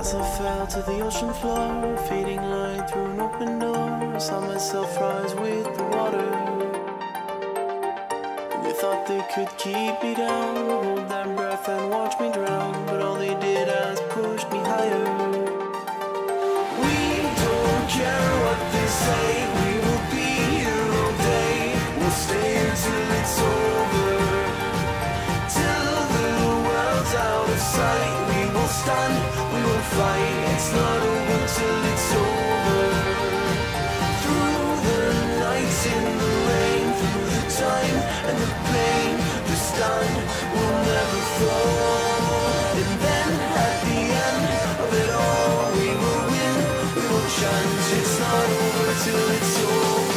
As I fell to the ocean floor, fading light through an open door, saw myself rise with the water. And they thought they could keep me down, hold that breath and watch me drown, but all they did was push me higher. We don't care what they say, we will be here all day. We'll stay until it's over, till the world's out of sight. We will stand, we will fight, it's not over till it's over. Through the nights in the rain, through the time and the pain, the stand will never fall. And then at the end of it all, we will win, we will chant, it's not over till it's over.